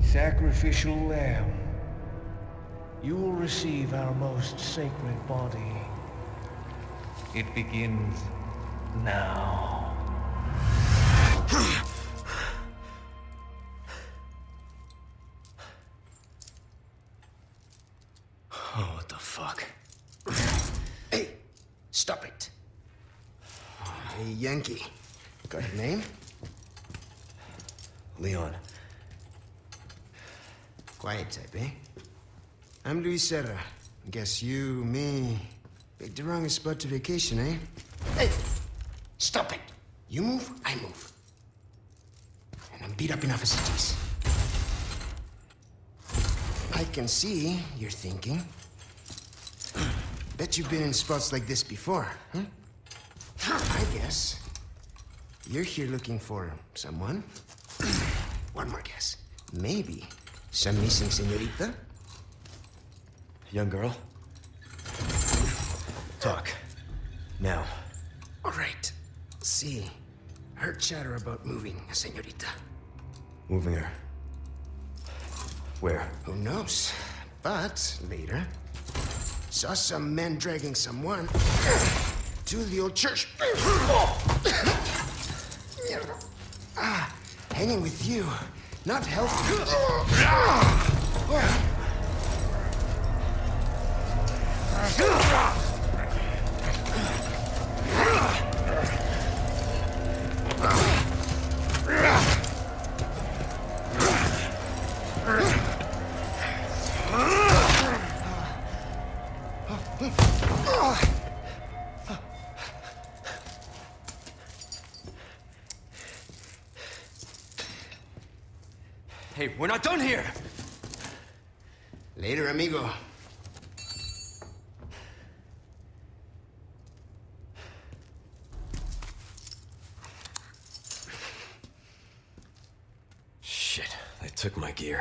Sacrificial lamb, you will receive our most sacred body. It begins now. Oh, what the fuck? Hey, stop it. Hey, Yankee. Got your name? Leon. Quiet type, eh? I'm Luis Sera. Guess you, me, picked the wrongest spot to vacation, eh? Hey! Stop it! You move, I move. And I'm beat up enough as it is. I can see you're thinking. Bet you've been in spots like this before, huh? I guess you're here looking for someone. One more guess. Maybe some missing señorita? Young girl? Talk. Now. All right. See, heard chatter about moving a señorita. Moving her. Where? Who knows? But later, saw some men dragging someone to the old church. Hanging with you, not healthy. Hey, we're not done here! Later, amigo. Shit, they took my gear.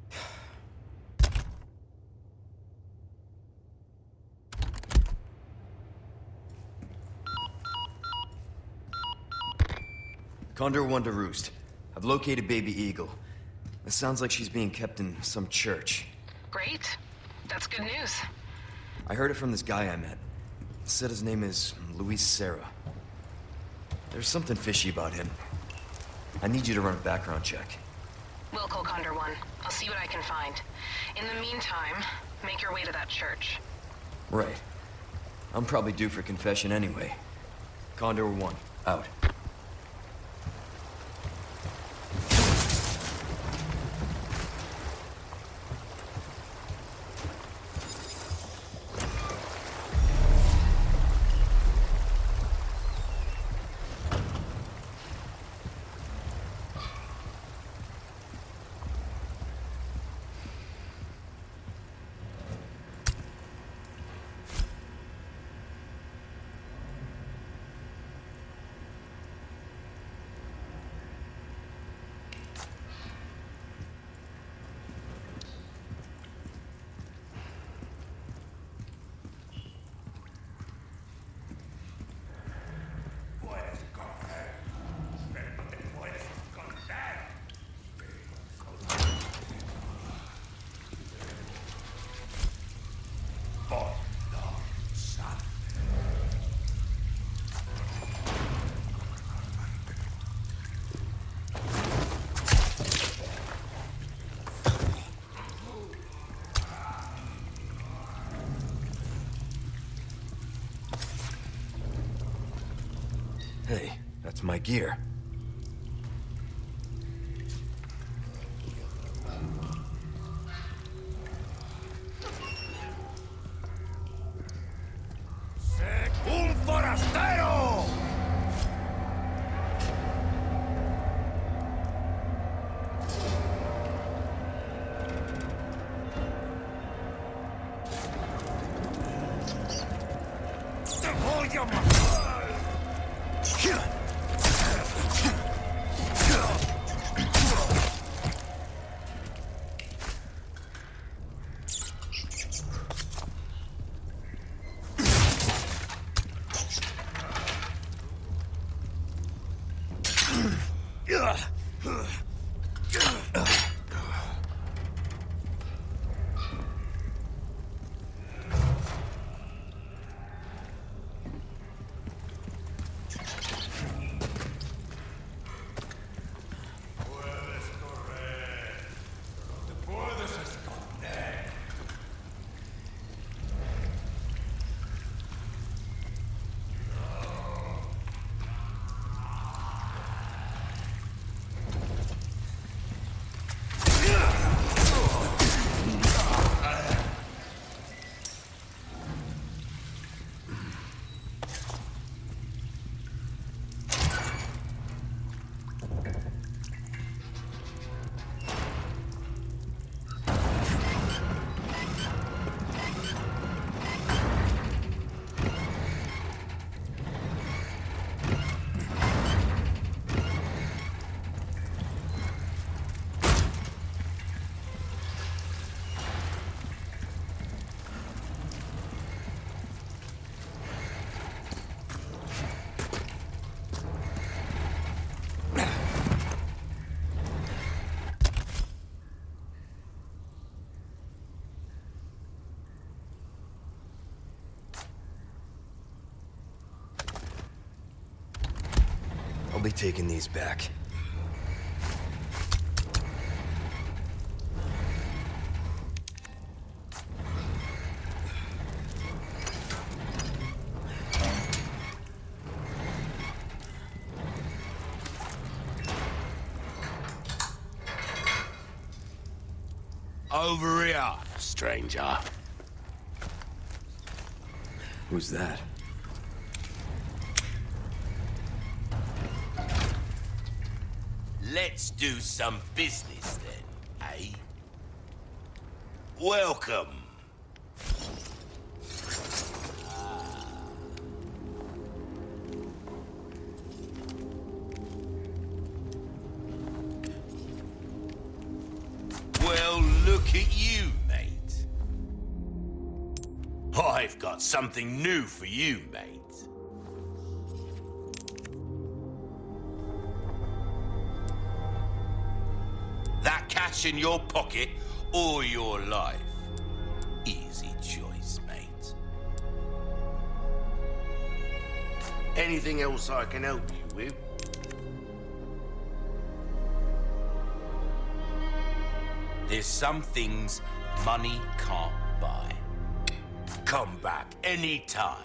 Condor 1 to Roost. I've located Baby Eagle. It sounds like she's being kept in some church. Great. That's good news. I heard it from this guy I met. Said his name is Luis Sera. There's something fishy about him. I need you to run a background check. We'll call Condor 1. I'll see what I can find. In the meantime, make your way to that church. Right. I'm probably due for confession anyway. Condor 1, out. Hey, that's my gear. ¡Un forastero! Te voy a matar. be taking these back. Over here, stranger. Who's that? Let's do some business then, eh? Welcome. Well, look at you, mate. I've got something new for you, mate. That cash in your pocket or your life? Easy choice, mate. Anything else I can help you with? There's some things money can't buy. Come back anytime.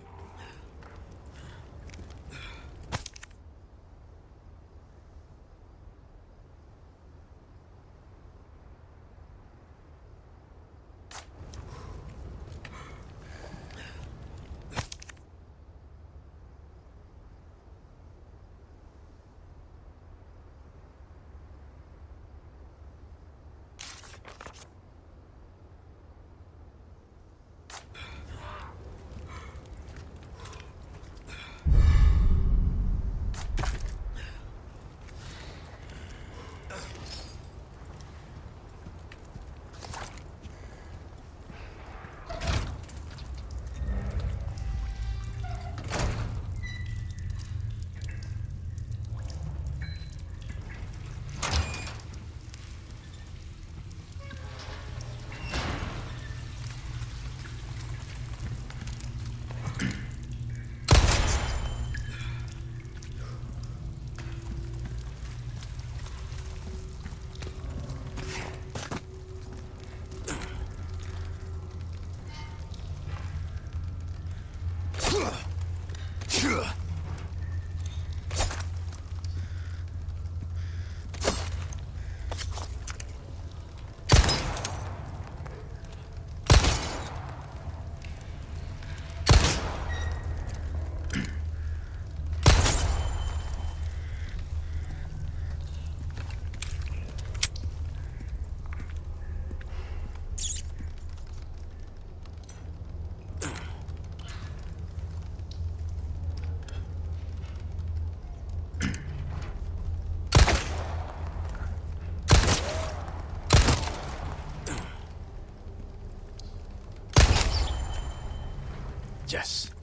Yes.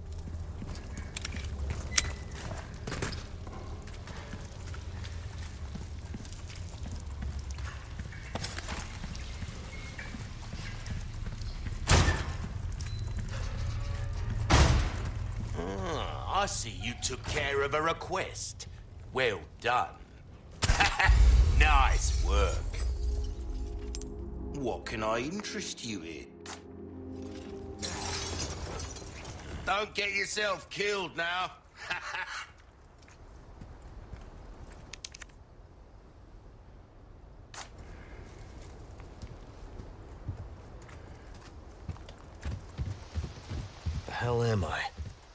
I see you took care of a request. Well done. Nice work. What can I interest you in? Don't get yourself killed now. The hell am I?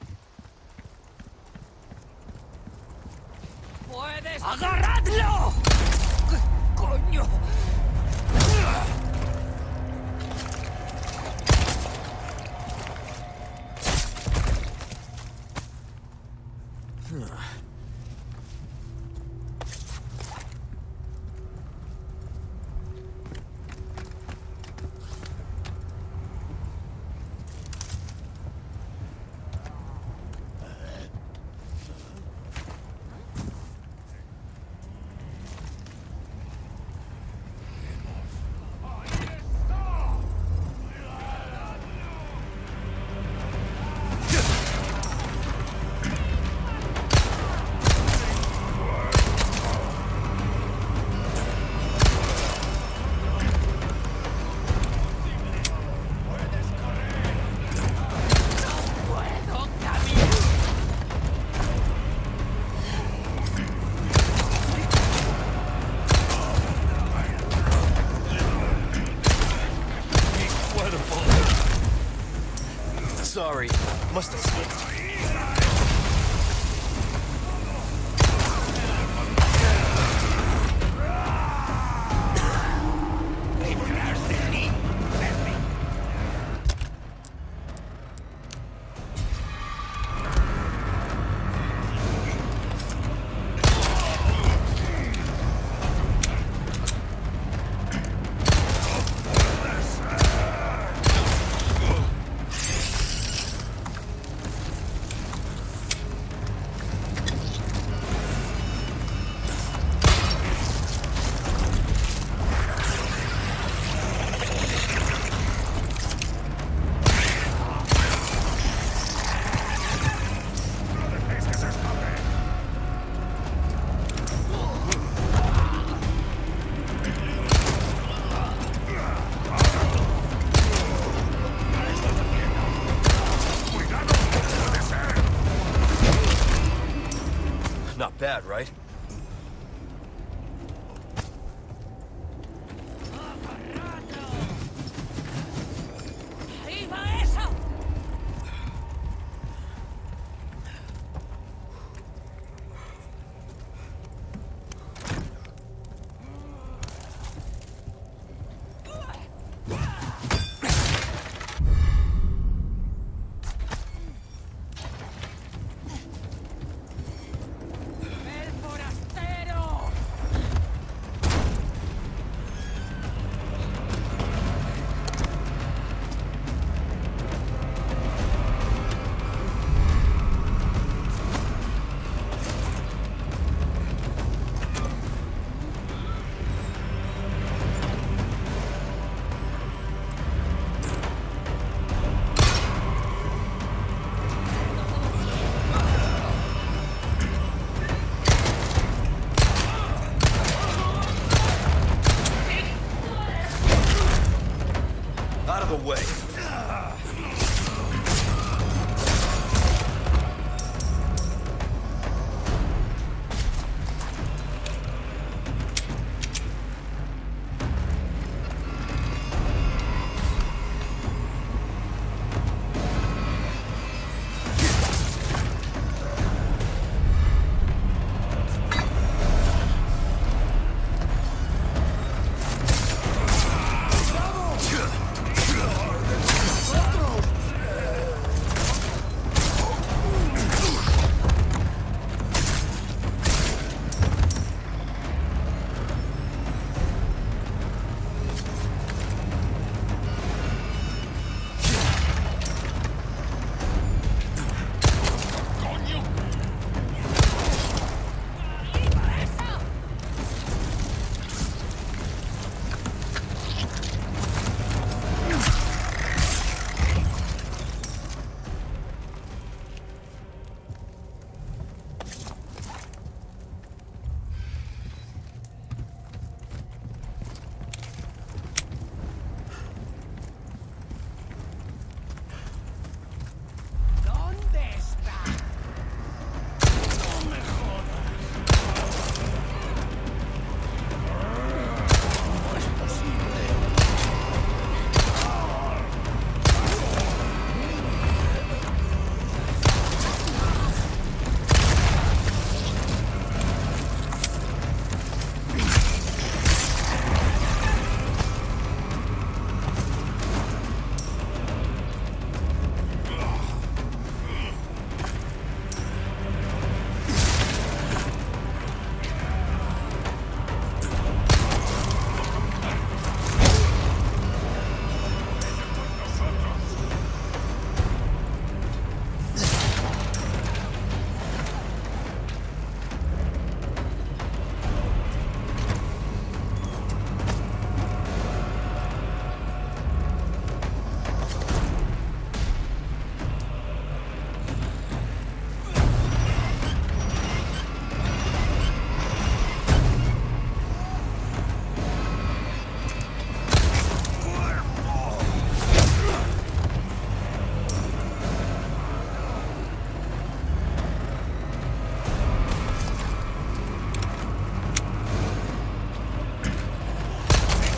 ¡Puedes agarradlo! ¿Qué coño? Sorry, must have slipped. Not bad, right? Out of the way.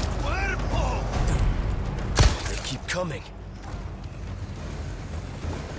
Coming.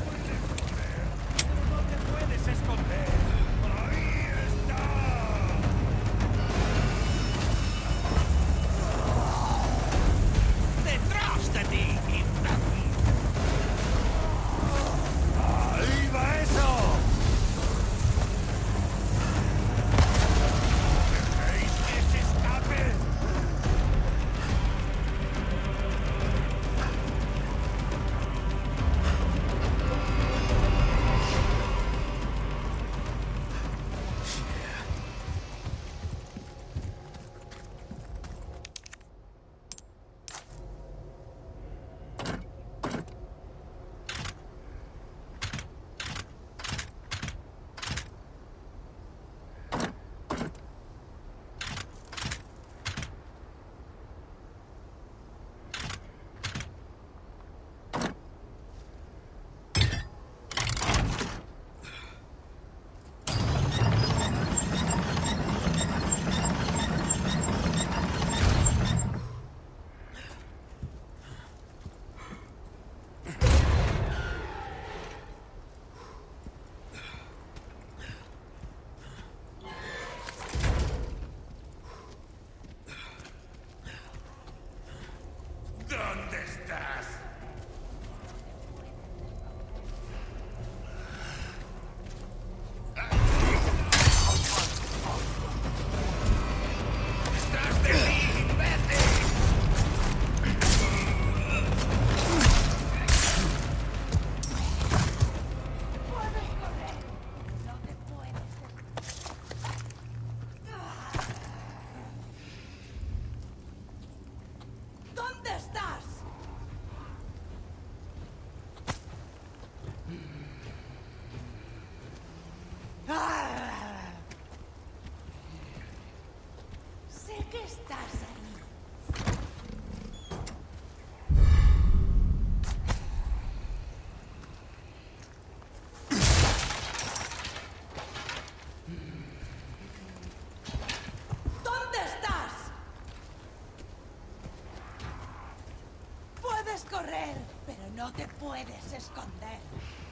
No te puedes esconder.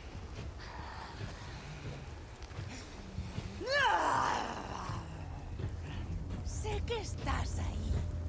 Sé que estás ahí.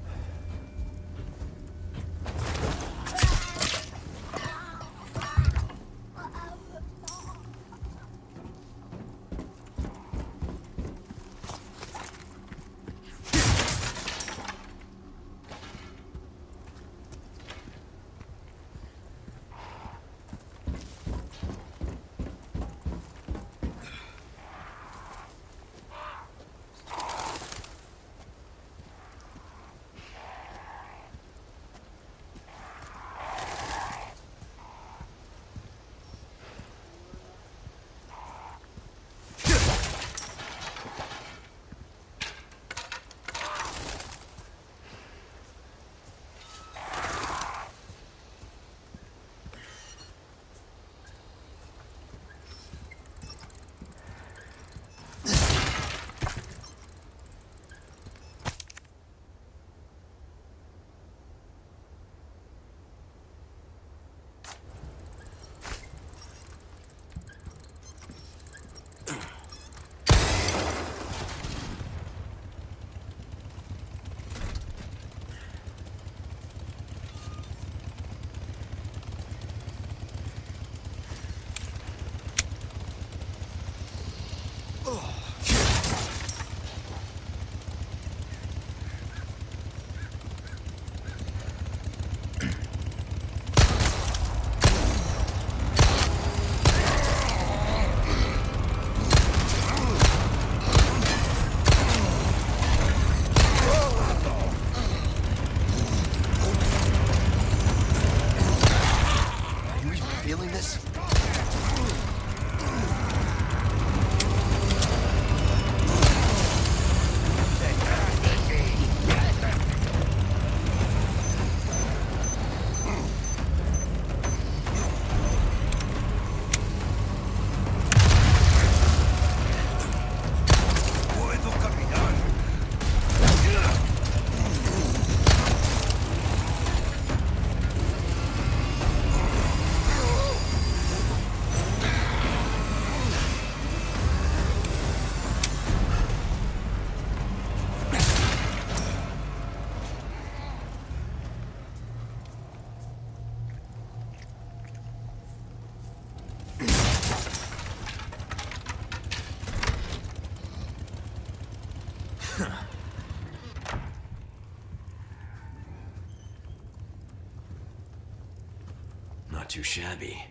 Not too shabby.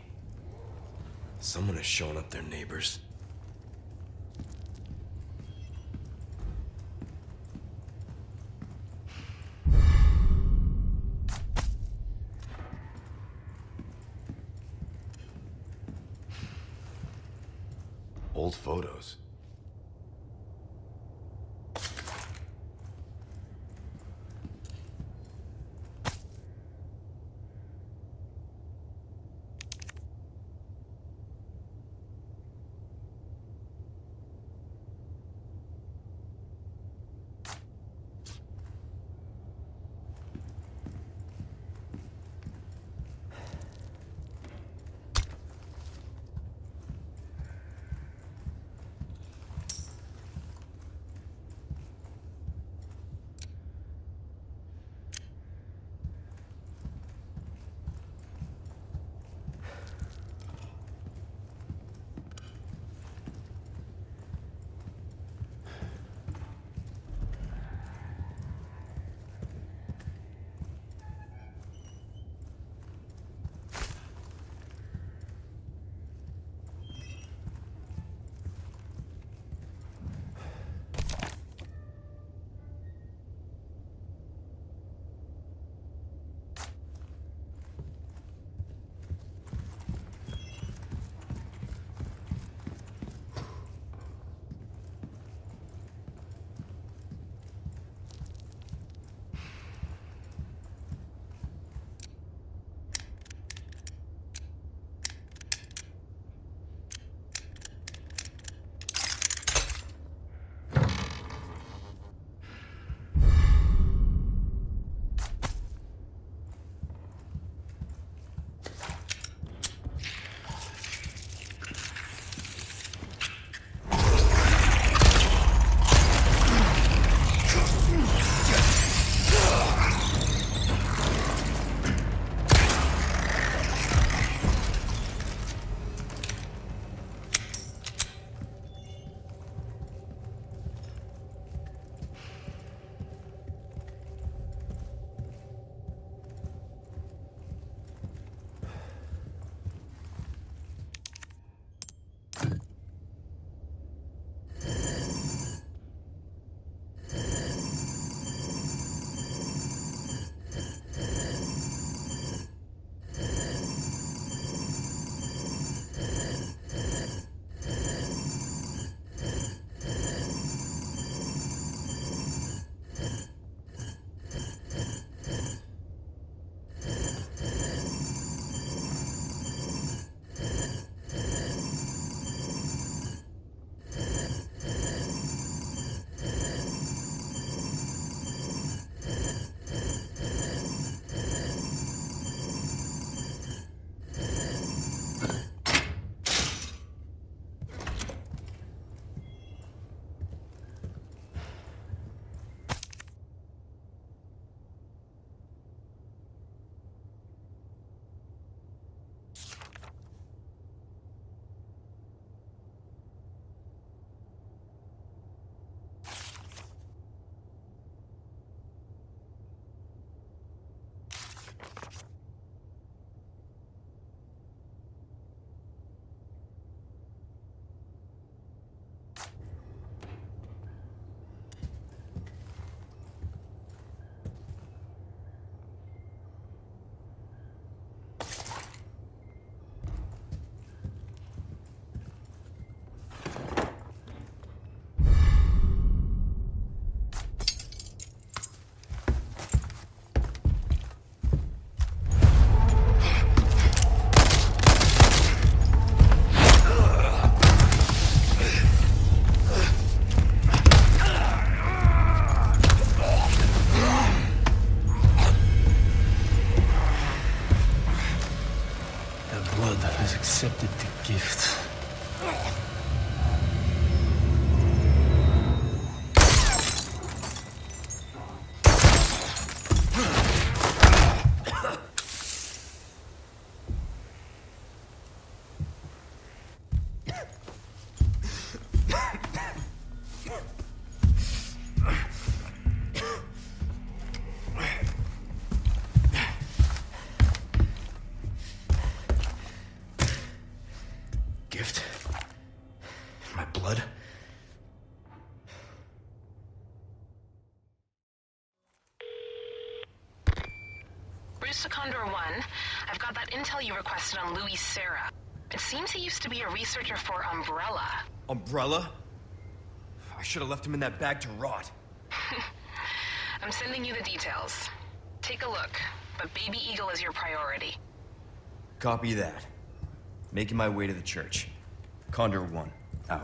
Someone has shown up their neighbors. Old photos. accepted the gift. Gift? My blood? Bruce Condor 1, I've got that intel you requested on Luis Sera. It seems he used to be a researcher for Umbrella. Umbrella? I should have left him in that bag to rot. I'm sending you the details. Take a look, but Baby Eagle is your priority. Copy that. Making my way to the church. Condor 1, out.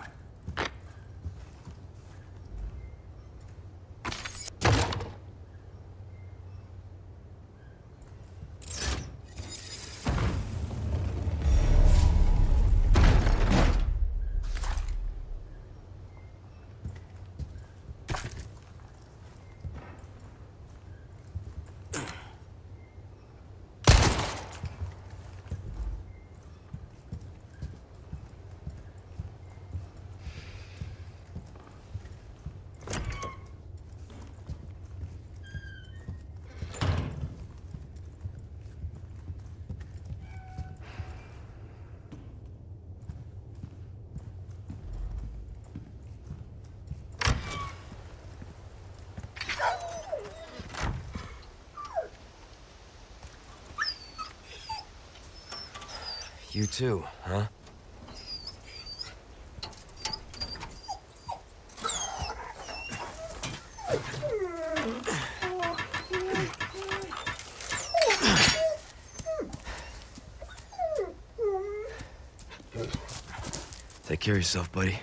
You too, huh? Take care of yourself, buddy.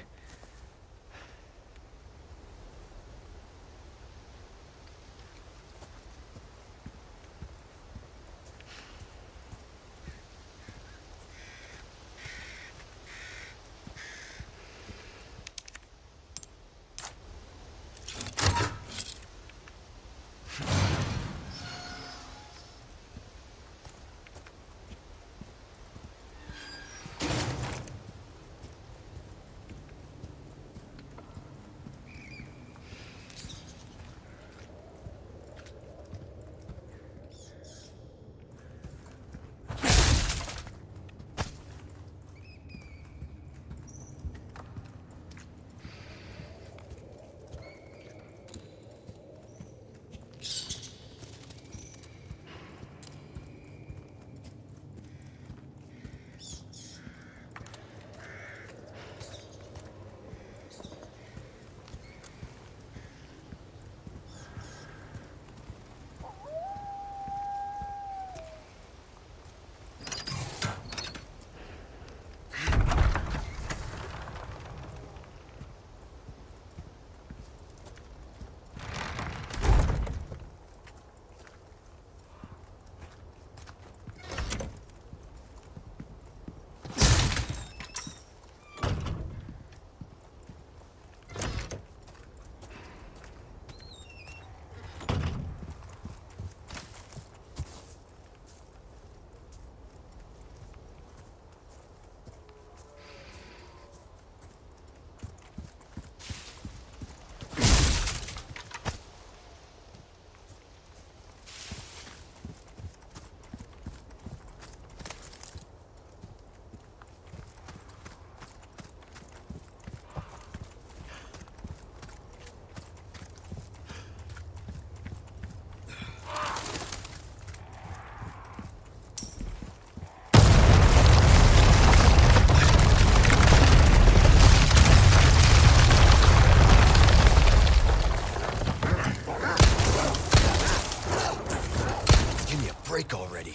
Break already.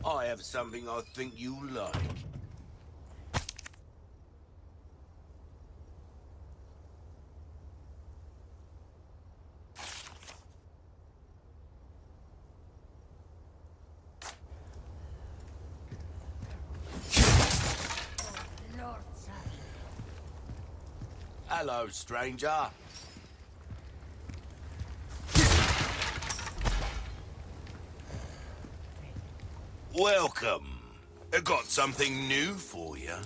I have something I think you'll like. Hello, stranger. Welcome. I got something new for you.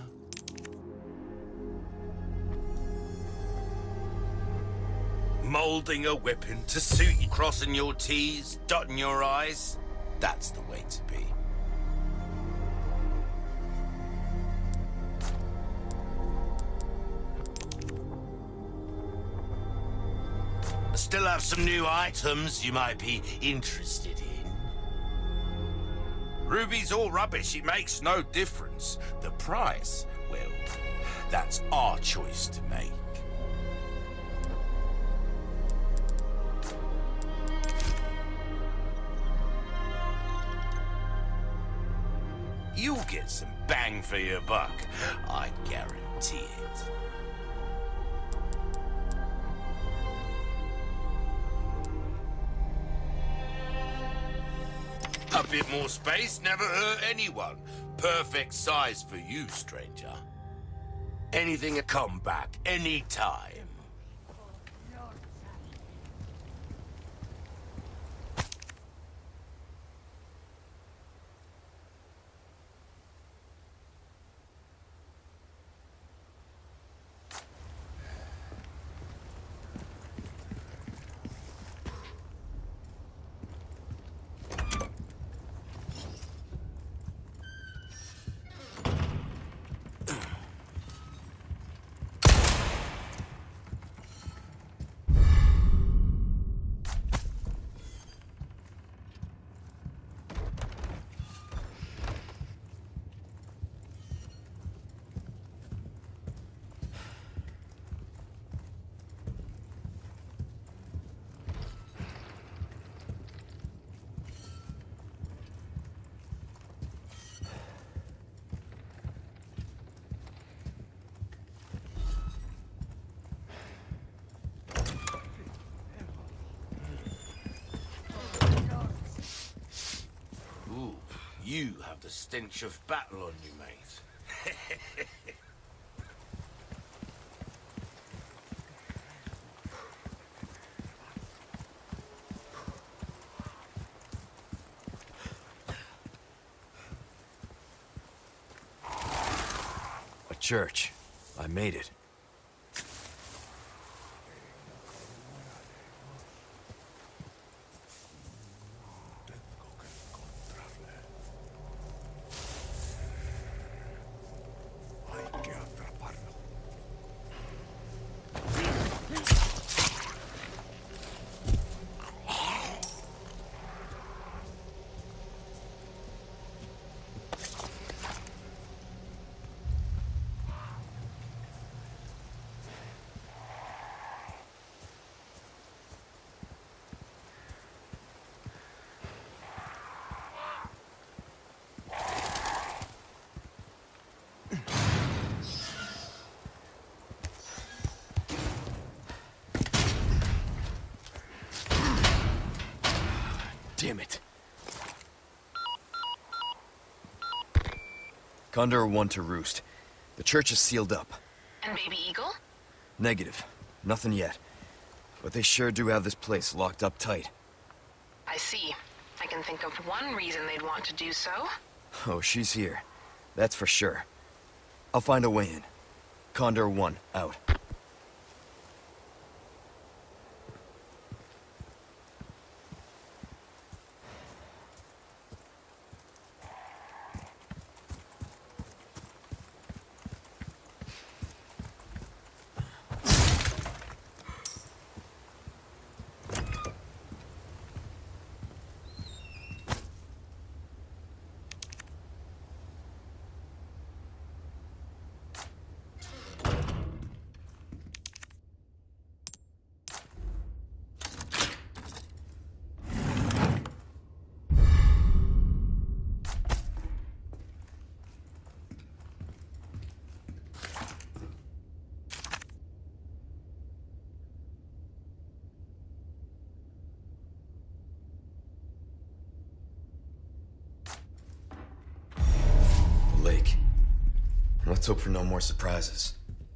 Molding a weapon to suit you, crossing your T's, dotting your I's. That's the way to be. I still have some new items you might be interested in. Ruby's all rubbish, it makes no difference. The price, well, that's our choice to make. You'll get some bang for your buck, I guarantee it. A bit more space never hurt anyone. Perfect size for you, stranger. Anything to come back anytime. You have the stench of battle on you, mate. A church. I made it. Damn it. Condor 1 to Roost. The church is sealed up. And Baby Eagle? Negative. Nothing yet. But they sure do have this place locked up tight. I see. I can think of one reason they'd want to do so. Oh, she's here. That's for sure. I'll find a way in. Condor 1, out. lake. Let's hope for no more surprises.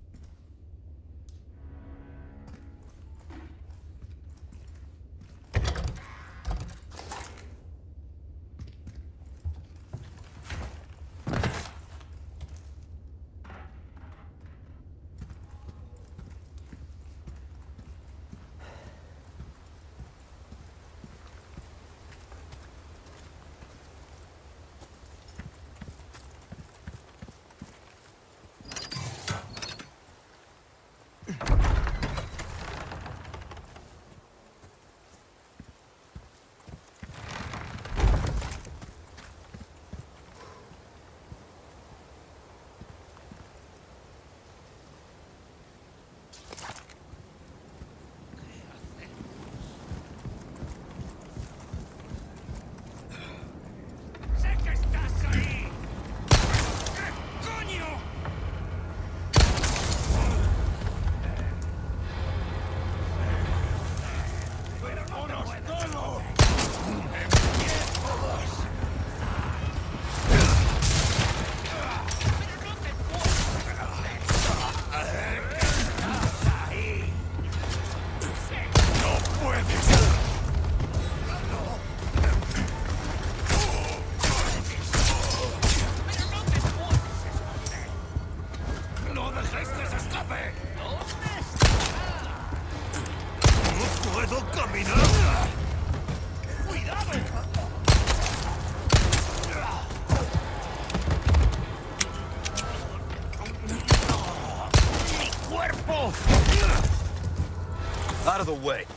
Out of the way.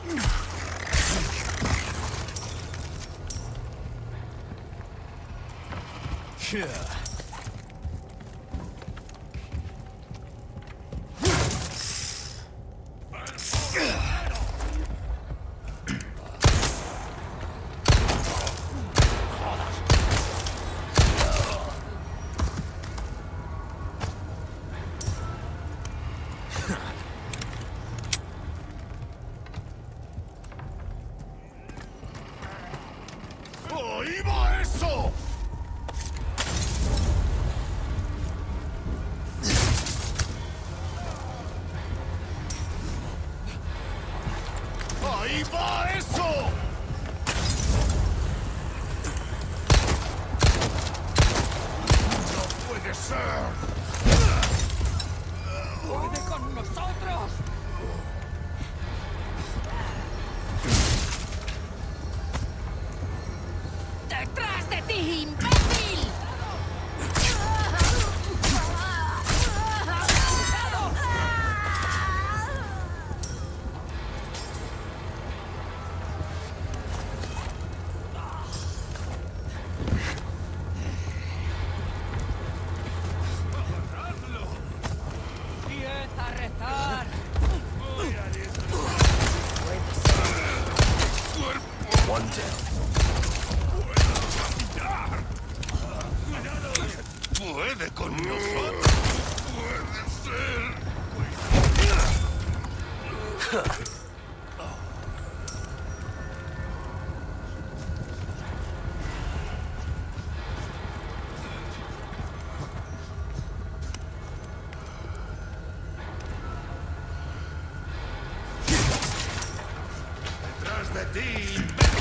One down. Puede con nosotros. Puede ser. Detrás de ti.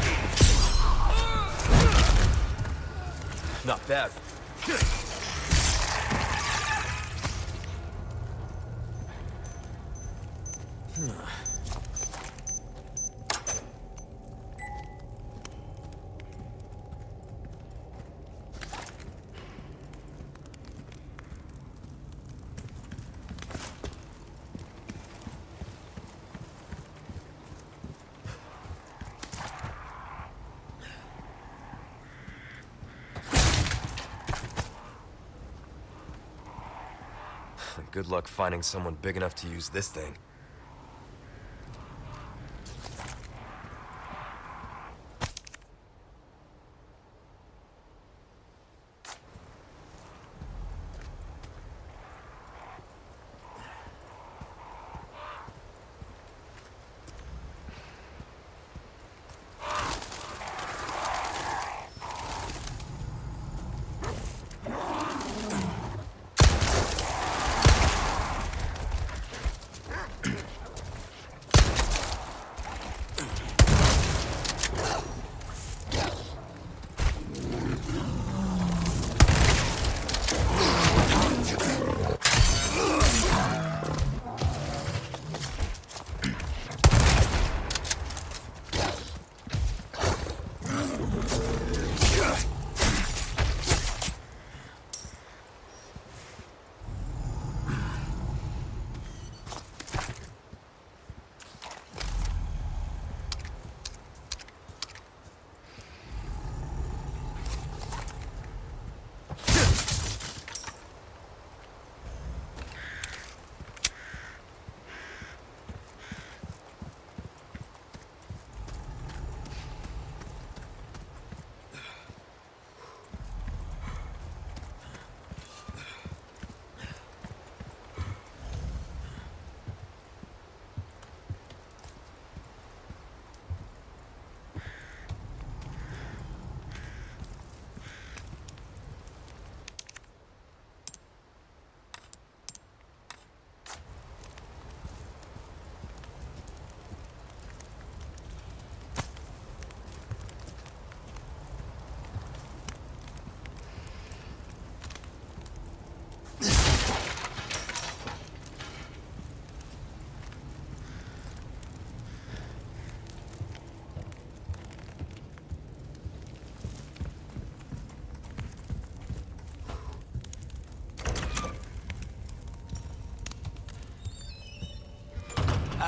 Not bad. Good luck finding someone big enough to use this thing.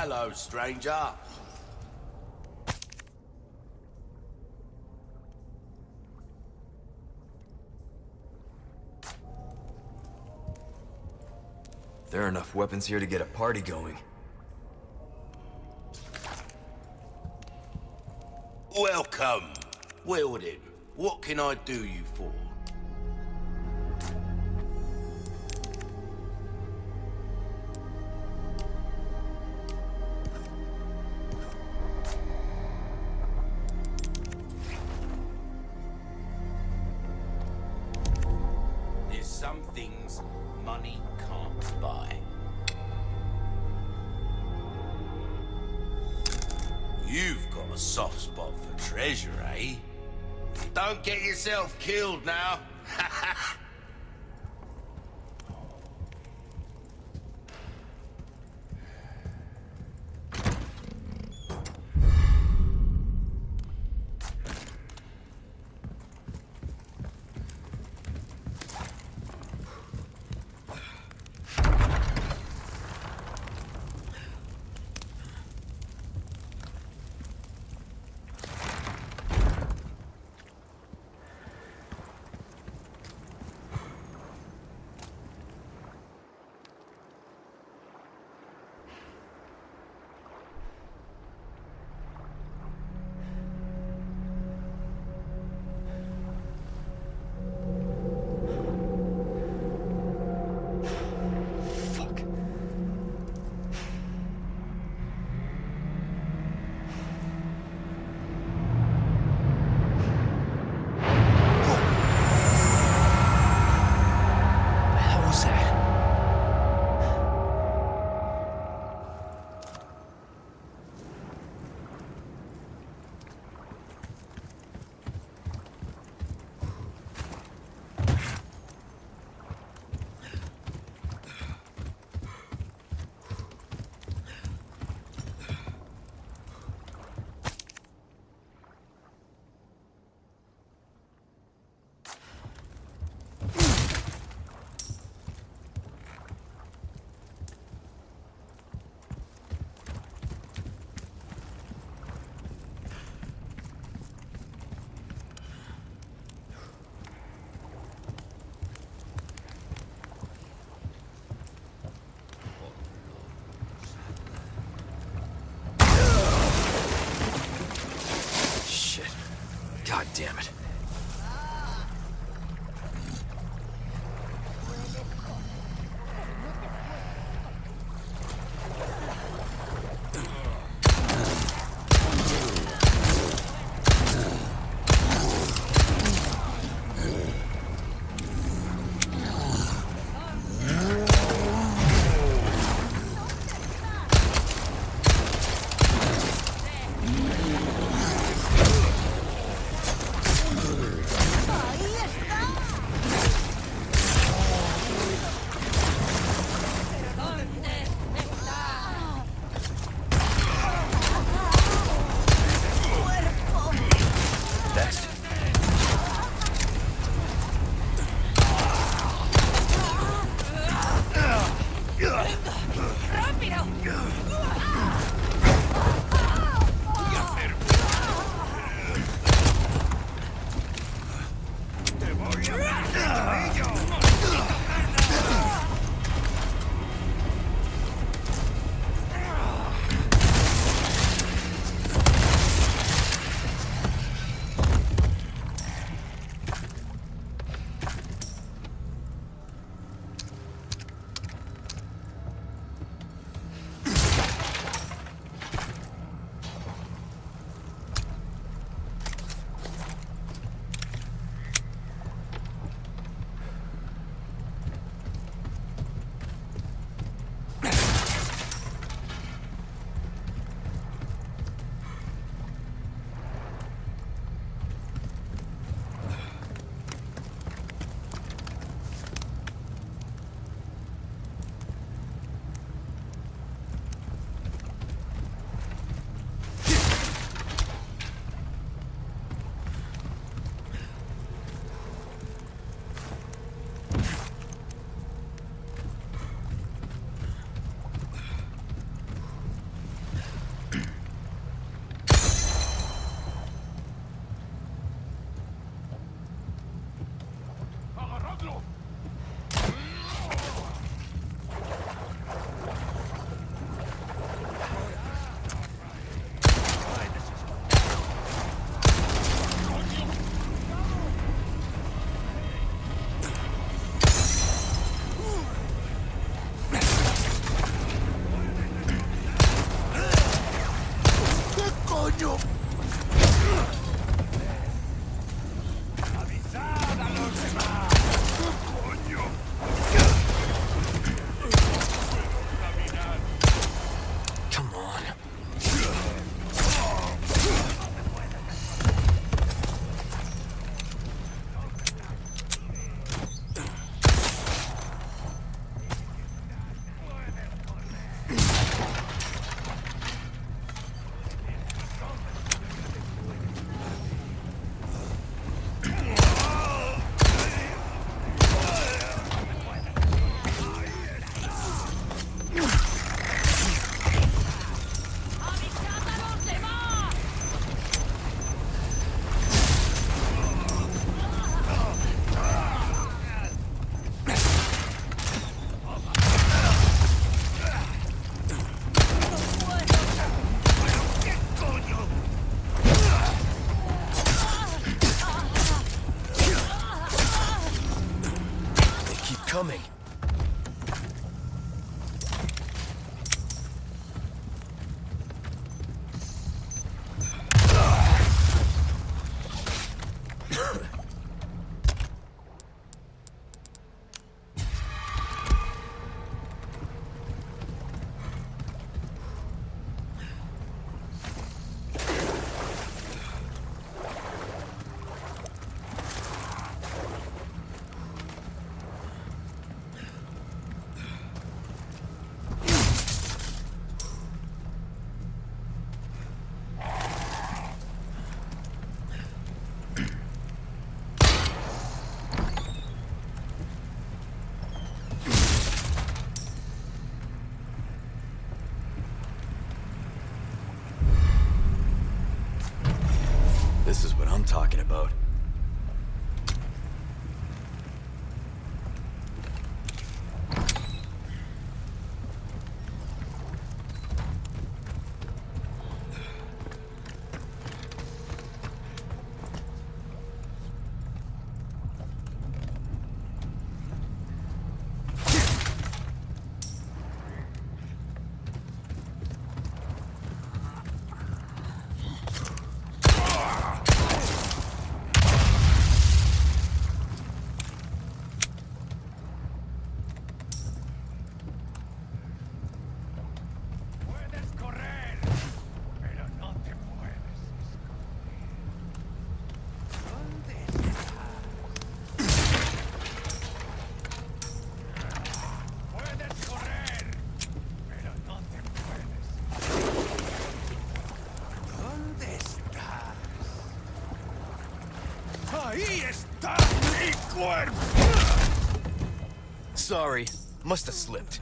Hello, stranger. There are enough weapons here to get a party going. Welcome. Well then, what can I do you for? There's some things money can't buy. You've got a soft spot for treasure, eh? Don't get yourself killed now. coming. This is what I'm talking about. Sorry, must have slipped.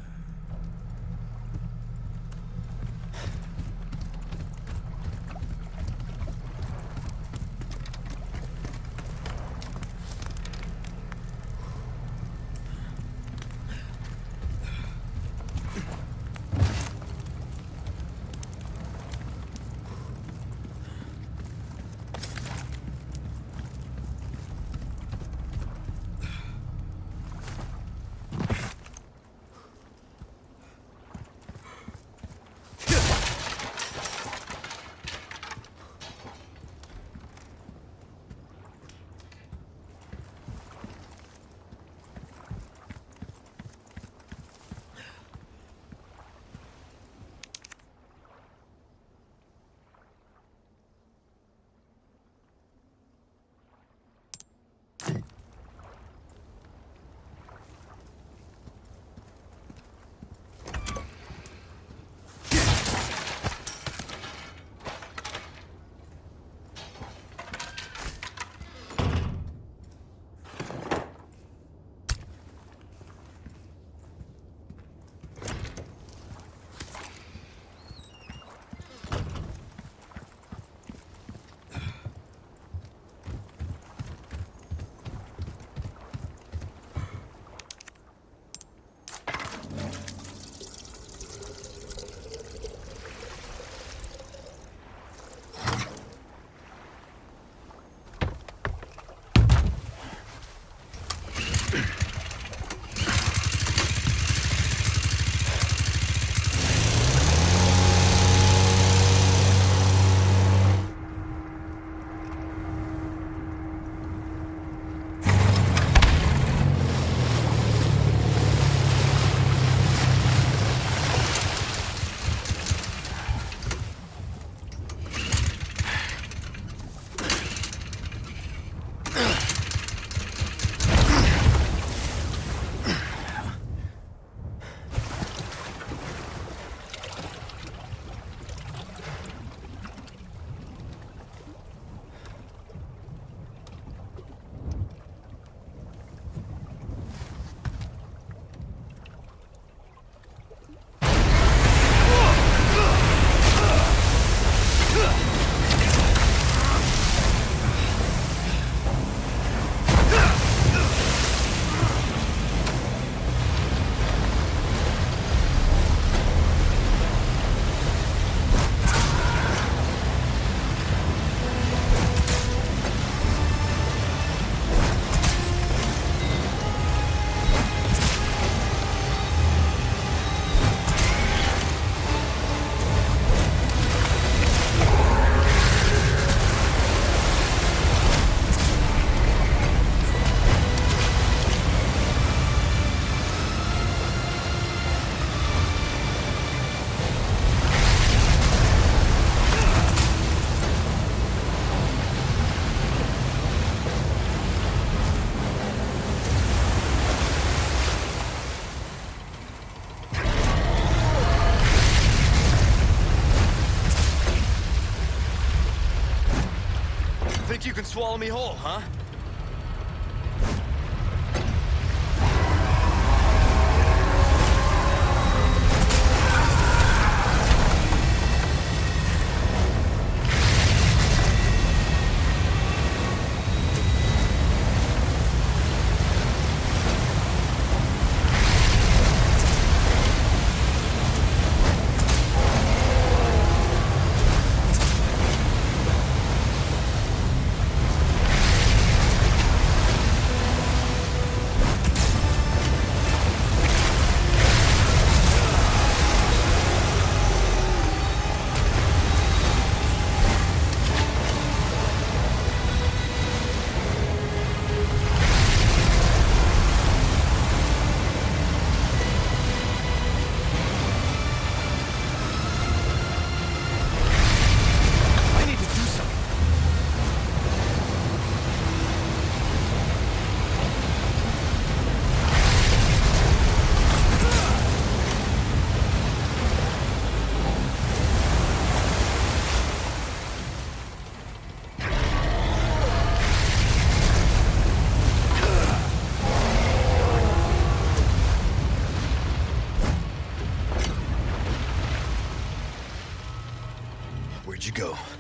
can swallow me whole, huh? Where'd you go?